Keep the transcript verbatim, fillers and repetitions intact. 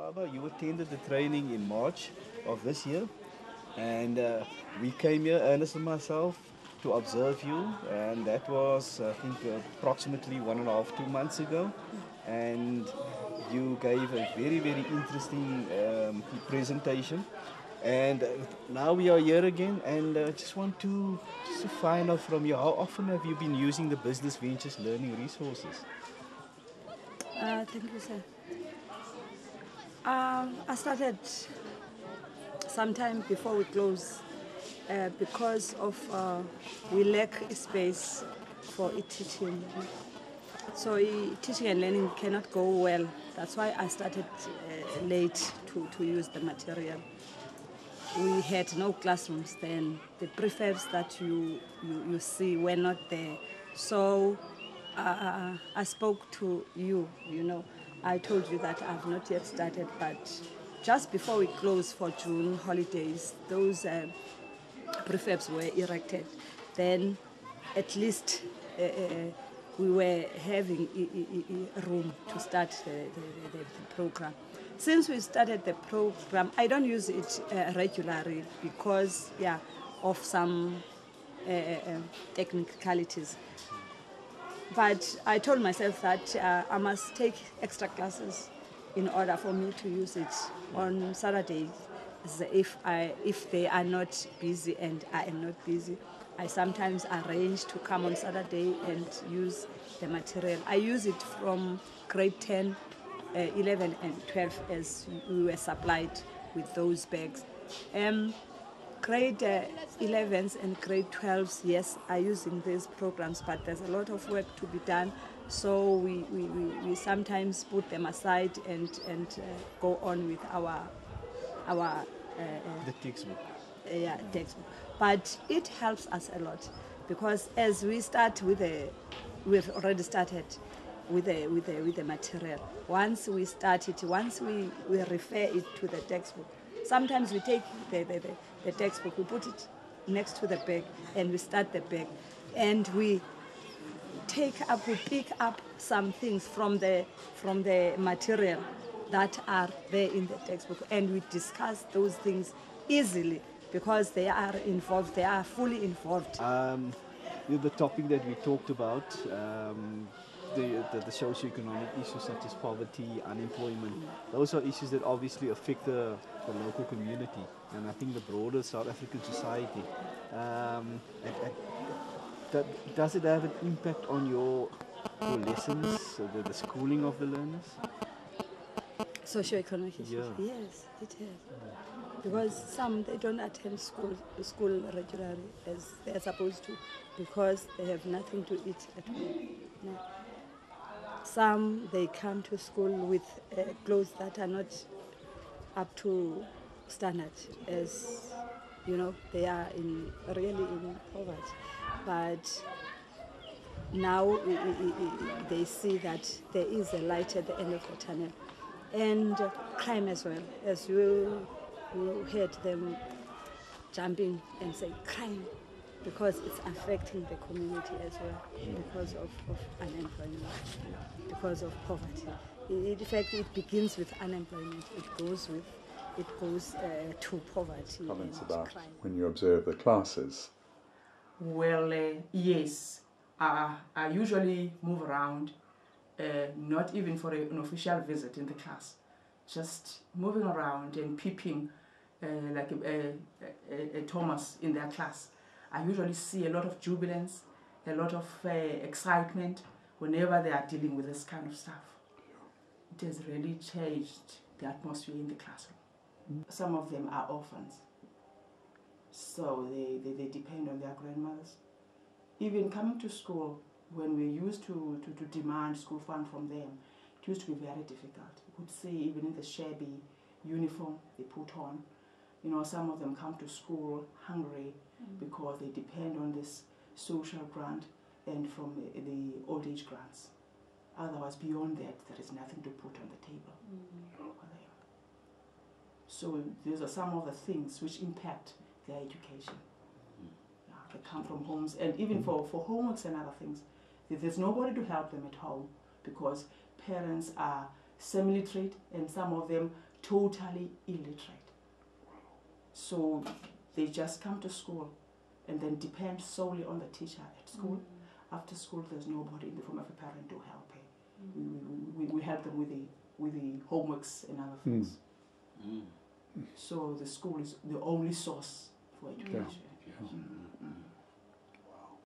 Baba, you attended the training in March of this year, and uh, we came here, Ernest and myself, to observe you, and that was, I think, uh, approximately one and a half, two months ago, and you gave a very, very interesting um, presentation. And uh, now we are here again, and uh, just want to just to find out from you, how often have you been using the Business Ventures learning resources? Uh, thank you, sir. Um, I started sometime before we close uh, because of uh, we lack space for e-teaching. So e-teaching and learning cannot go well. That's why I started uh, late to, to use the material. We had no classrooms then. The prefabs that you, you, you see were not there. So uh, I spoke to you, you know. I told you that I've not yet started, but just before we close for June holidays, those uh, prefabs were erected. Then at least uh, uh, we were having a, a, a room to start the, the, the, the program. Since we started the program, I don't use it uh, regularly because, yeah, of some uh, uh, technicalities. But I told myself that uh, I must take extra classes in order for me to use it on Saturdays. If I if they are not busy and I am not busy, I sometimes arrange to come on Saturday and use the material. I use it from grade ten, uh, eleven and twelve as we were supplied with those bags. Um, grade uh, elevens and grade twelves, yes, are using these programs, but there's a lot of work to be done. So we, we, we, we sometimes put them aside and, and uh, go on with our, our uh, uh, The textbook. uh, yeah, textbook. But it helps us a lot because as we start with the, we've already started with the, with the, with the material. Once we start it, once we, we refer it to the textbook, sometimes we take the, the, the, the textbook, we put it next to the bag and we start the bag. And we take up, we pick up some things from the, from the material that are there in the textbook, and we discuss those things easily because they are involved, they are fully involved. Um, the, the topic that we talked about, um, the, the, the socio-economic issues such as poverty, unemployment, those are issues that obviously affect the, the local community and I think the broader South African society. Um, and, and that, does it have an impact on your, your lessons, the, the schooling of the learners? Socio-economic issues, Yeah. yes, it has. Because some, they don't attend school, school regularly as they're supposed to because they have nothing to eat at home. No. Some, they come to school with uh, clothes that are not up to standard, as you know, they are in really in poverty. But now i- i- i- they see that there is a light at the end of the tunnel. And uh, crime as well, as you, you heard them jumping and say crime, because it's affecting the community as well because of, of unemployment, because of poverty. In fact, it begins with unemployment. It goes with, it goes uh, to poverty. Comments and about crime. when you observe the classes. Well, uh, yes. Uh, I usually move around, uh, not even for a, an official visit in the class, just moving around and peeping uh, like a, a, a, a Thomas in their class. I usually see a lot of jubilance, a lot of uh, excitement whenever they are dealing with this kind of stuff. It has really changed the atmosphere in the classroom. Mm. Some of them are orphans, so they, they, they depend on their grandmothers. Even coming to school, when we used to, to, to demand school fund from them, it used to be very difficult. You could see even in the shabby uniform they put on, you know, some of them come to school hungry mm. because they depend on this social grant and from the, the old age grants. Otherwise, beyond that, there is nothing to put on the table mm. for them. So these are some of the things which impact their education. Mm. Yeah, they come from homes, and even mm. for, for homeworks and other things, there's nobody to help them at home because parents are semi-literate, and some of them totally illiterate. So they just come to school and then depend solely on the teacher at school. Mm. After school, there's nobody in the form of a parent to help her. Mm. We, we, we help them with the, with the homeworks and other things. Mm. So the school is the only source for education. Yeah. Yeah. Mm. Mm.